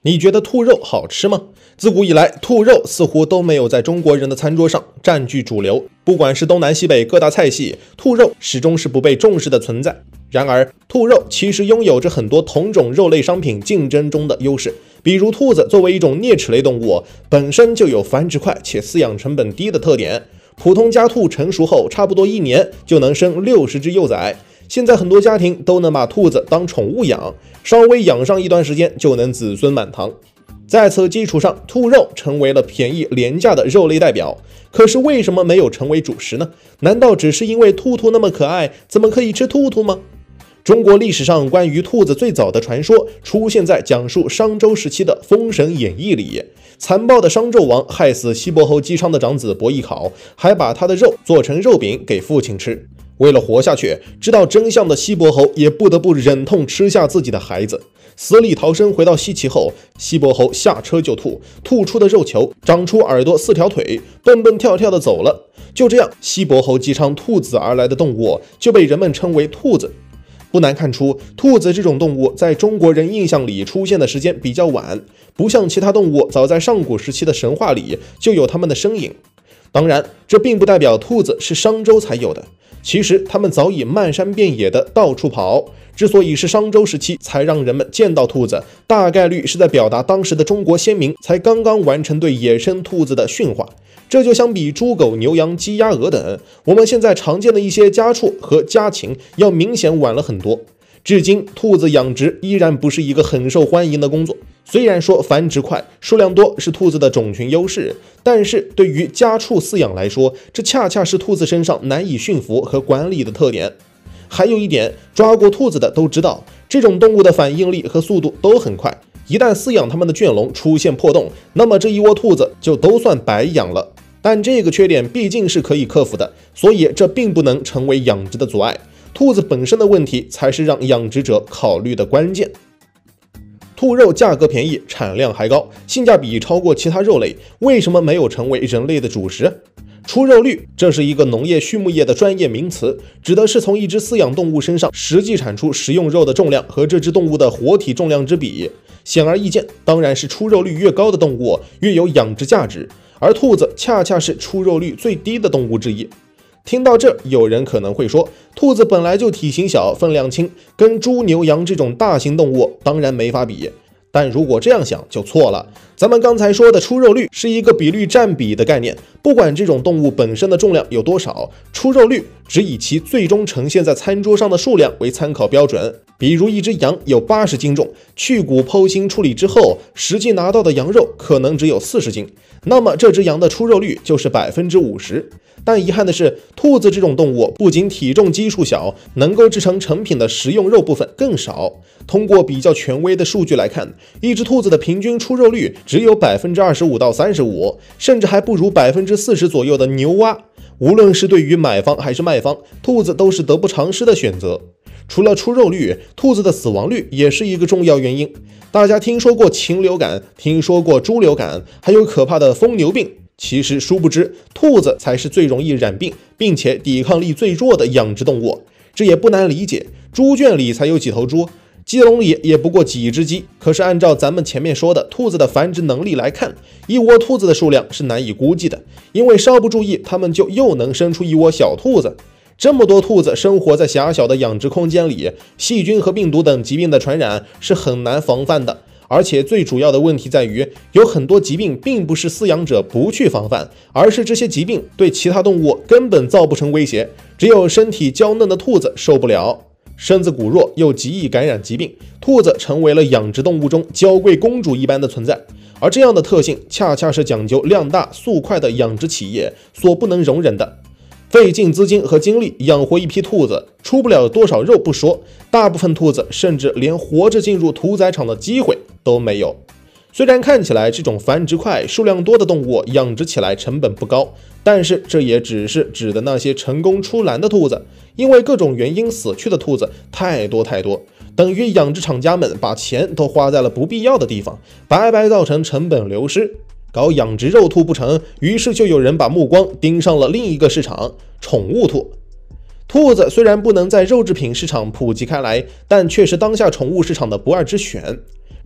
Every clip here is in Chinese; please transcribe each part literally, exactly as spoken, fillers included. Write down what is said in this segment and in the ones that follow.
你觉得兔肉好吃吗？自古以来，兔肉似乎都没有在中国人的餐桌上占据主流。不管是东南西北各大菜系，兔肉始终是不被重视的存在。然而，兔肉其实拥有着很多同种肉类商品竞争中的优势。比如，兔子作为一种啮齿类动物，本身就有繁殖快且饲养成本低的特点。普通家兔成熟后，差不多一年就能生六十只幼崽。现在很多家庭都能把兔子当宠物养，稍微养上一段时间就能子孙满堂。在此基础上，兔肉成为了便宜廉价的肉类代表。可是为什么没有成为主食呢？难道只是因为兔兔那么可爱，怎么可以吃兔兔吗？中国历史上关于兔子最早的传说出现在讲述商周时期的《封神演义》里。残暴的商纣王害死西伯侯姬昌的长子伯邑考，还把他的肉做成肉饼给父亲吃。为了活下去，知道真相的西伯侯也不得不忍痛吃下自己的孩子。死里逃生回到西岐后，西伯侯下车就吐，吐出的肉球长出耳朵四条腿，蹦蹦跳跳的走了。就这样，西伯侯姬昌吐子而来的动物就被人们称为兔子。不难看出，兔子这种动物在中国人印象里出现的时间比较晚，不像其他动物早在上古时期的神话里就有它们的身影。当然，这并不代表兔子是商周才有的，其实它们早已漫山遍野的到处跑。之所以是商周时期才让人们见到兔子，大概率是在表达当时的中国先民才刚刚完成对野生兔子的驯化。这就相比猪狗牛羊鸡鸭鹅等，我们现在常见的一些家畜和家禽要明显晚了很多。至今，兔子养殖依然不是一个很受欢迎的工作。虽然说繁殖快、数量多是兔子的种群优势，但是对于家畜饲养来说，这恰恰是兔子身上难以驯服和管理的特点。还有一点，抓过兔子的都知道，这种动物的反应力和速度都很快。一旦饲养它们的圈笼出现破洞，那么这一窝兔子就都算白养了。但这个缺点毕竟是可以克服的，所以这并不能成为养殖的阻碍。兔子本身的问题才是让养殖者考虑的关键。兔肉价格便宜，产量还高，性价比超过其他肉类，为什么没有成为人类的主食？出肉率，这是一个农业畜牧业的专业名词，指的是从一只饲养动物身上实际产出食用肉的重量和这只动物的活体重量之比。显而易见，当然是出肉率越高的动物越有养殖价值，而兔子恰恰是出肉率最低的动物之一。听到这，有人可能会说，兔子本来就体型小、分量轻，跟猪牛羊这种大型动物当然没法比。但如果这样想就错了，咱们刚才说的出肉率是一个比率占比的概念，不管这种动物本身的重量有多少，出肉率只以其最终呈现在餐桌上的数量为参考标准。比如一只羊有八十斤重，去骨剖心处理之后，实际拿到的羊肉可能只有四十斤，那么这只羊的出肉率就是 百分之五十。但遗憾的是，兔子这种动物不仅体重基数小，能够制成成品的食用肉部分更少。通过比较权威的数据来看，一只兔子的平均出肉率只有 百分之二十五到三十五， 甚至还不如 百分之四十 左右的牛蛙。无论是对于买方还是卖方，兔子都是得不偿失的选择。除了出肉率，兔子的死亡率也是一个重要原因。大家听说过禽流感，听说过猪流感，还有可怕的疯牛病。其实殊不知，兔子才是最容易染病并且抵抗力最弱的养殖动物。这也不难理解，猪圈里才有几头猪，鸡笼里也不过几只鸡。可是按照咱们前面说的兔子的繁殖能力来看，一窝兔子的数量是难以估计的，因为稍不注意，它们就又能生出一窝小兔子。这么多兔子生活在狭小的养殖空间里，细菌和病毒等疾病的传染是很难防范的。而且最主要的问题在于，有很多疾病并不是饲养者不去防范，而是这些疾病对其他动物根本造不成威胁，只有身体娇嫩的兔子受不了。身子骨弱又极易感染疾病，兔子成为了养殖动物中娇贵公主一般的存在。而这样的特性恰恰是讲究量大速快的养殖企业所不能容忍的。费尽资金和精力养活一批兔子，出不了多少肉不说，大部分兔子甚至连活着进入屠宰场的机会都没有。虽然看起来这种繁殖快、数量多的动物养殖起来成本不高，但是这也只是指的那些成功出栏的兔子，因为各种原因死去的兔子太多太多，等于养殖厂家们把钱都花在了不必要的地方，白白造成成本流失。搞养殖肉兔不成，于是就有人把目光盯上了另一个市场——宠物兔。兔子虽然不能在肉制品市场普及开来，但却是当下宠物市场的不二之选。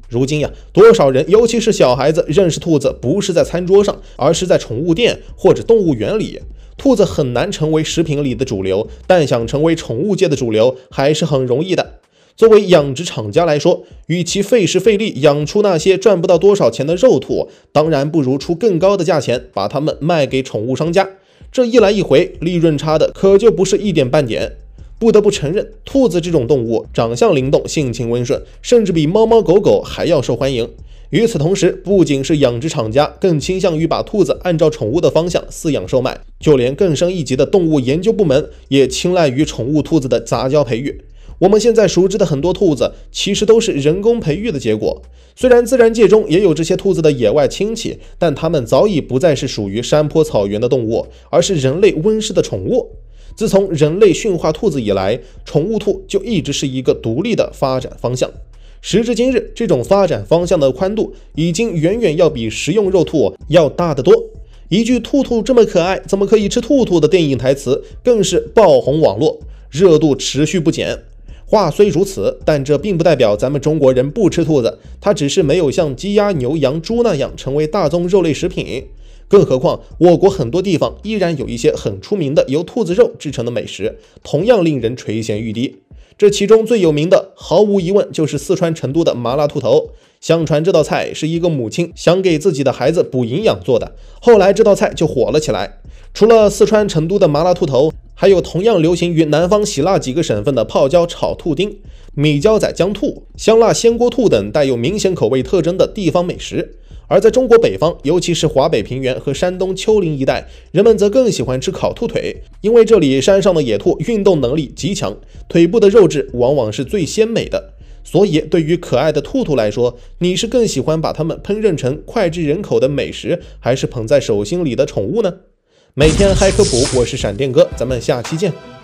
如今呀，多少人，尤其是小孩子，认识兔子不是在餐桌上，而是在宠物店或者动物园里。兔子很难成为食品里的主流，但想成为宠物界的主流还是很容易的。作为养殖厂家来说，与其费时费力养出那些赚不到多少钱的肉兔，当然不如出更高的价钱把它们卖给宠物商家。这一来一回，利润差的可就不是一点半点。不得不承认，兔子这种动物长相灵动，性情温顺，甚至比猫猫狗狗还要受欢迎。与此同时，不仅是养殖厂家更倾向于把兔子按照宠物的方向饲养售卖，就连更深一级的动物研究部门也青睐于宠物兔子的杂交培育。我们现在熟知的很多兔子其实都是人工培育的结果。虽然自然界中也有这些兔子的野外亲戚，但它们早已不再是属于山坡草原的动物，而是人类温室的宠物。自从人类驯化兔子以来，宠物兔就一直是一个独立的发展方向。时至今日，这种发展方向的宽度已经远远要比食用肉兔要大得多。一句兔兔这么可爱，怎么可以吃兔兔的电影台词更是爆红网络，热度持续不减。话虽如此，但这并不代表咱们中国人不吃兔子，它只是没有像鸡鸭牛羊猪那样成为大宗肉类食品。更何况我国很多地方依然有一些很出名的由兔子肉制成的美食，同样令人垂涎欲滴。这其中最有名的，毫无疑问就是四川成都的麻辣兔头。相传这道菜是一个母亲想给自己的孩子补营养做的，后来这道菜就火了起来。除了四川成都的麻辣兔头，还有同样流行于南方希腊几个省份的泡椒炒兔丁、米椒仔姜兔、香辣鲜锅兔等带有明显口味特征的地方美食。而在中国北方，尤其是华北平原和山东丘陵一带，人们则更喜欢吃烤兔腿，因为这里山上的野兔运动能力极强，腿部的肉质往往是最鲜美的。所以对于可爱的兔兔来说，你是更喜欢把它们烹饪成脍炙人口的美食，还是捧在手心里的宠物呢？每天嗨科普，我是闪电哥，咱们下期见。